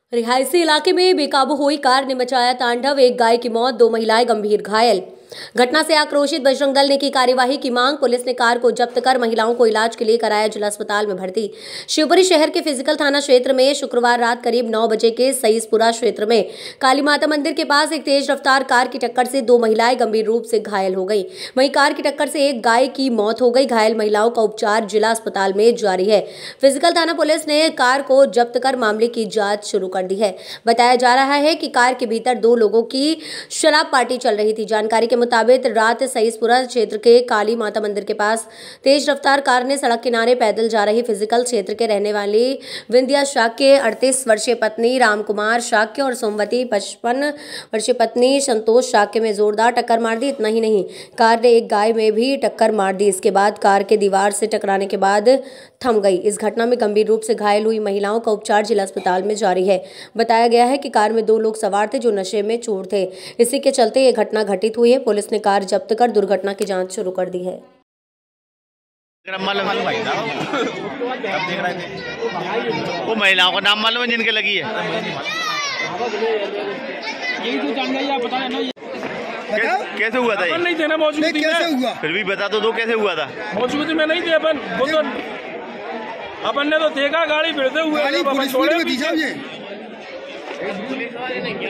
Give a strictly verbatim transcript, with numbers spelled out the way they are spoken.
रिहायशी इलाके में बेकाबू हुई कार ने मचाया तांडव। एक गाय की मौत, दो महिलाएं गंभीर घायल। घटना से आक्रोशित बजरंग दल ने की कार्यवाही की मांग। पुलिस ने कार को जब्त कर महिलाओं को इलाज के लिए कराया जिला अस्पताल में भर्ती। शिवपुरी शहर के फिजिकल थाना क्षेत्र में शुक्रवार रात करीब नौ बजे के सईसपुरा क्षेत्र में काली माता मंदिर के पास एक तेज रफ्तार कार की टक्कर से दो महिलाएं गंभीर रूप से घायल हो गई। वहीं कार की टक्कर से एक गाय की मौत हो गई। घायल महिलाओं का उपचार जिला अस्पताल में जारी है। फिजिकल थाना पुलिस ने कार को जब्त कर मामले की जाँच शुरू कर दी है। बताया जा रहा है कि कार के भीतर दो लोगों की शराब पार्टी चल रही थी। जानकारी के मुताबिक रात सईसपुरा क्षेत्र के काली माता मंदिर के पास तेज रफ्तार कार ने सड़क किनारे पैदल जा रही फिजिकल क्षेत्र के रहने वाली विंध्या शाक्य, अड़तीस वर्षीय पत्नी रामकुमार शाक्य और सोमवती पचपन वर्षीय पत्नी संतोष शाक्य में जोरदार टक्कर मार दी। इतना ही नहीं, कार ने एक गाय में भी टक्कर मार दी। इसके बाद कार के दीवार से टकराने के बाद थम गई। इस घटना में गंभीर रूप से घायल हुई महिलाओं का उपचार जिला अस्पताल में जारी है। बताया गया है कि कार में दो लोग सवार थे जो नशे में चूर थे। इसी के चलते ये घटना घटित हुई है। पुलिस ने कार जब्त कर दुर्घटना की जांच शुरू कर दी है। वो महिलाओं का नाम मालूम है जिनके लगी है? यही तो जान गई, आप बता ना। कैसे, कैसे हुआ था ये? अपन नहीं थे ना, मौजूद थी। कैसे हुआ? फिर भी बता तो दो कैसे हुआ था? मौजूद में नहीं थे अपन। वो तो अपन ने तो देखा गाड़ी भिड़ते हुए, गाड़ी छोड़े।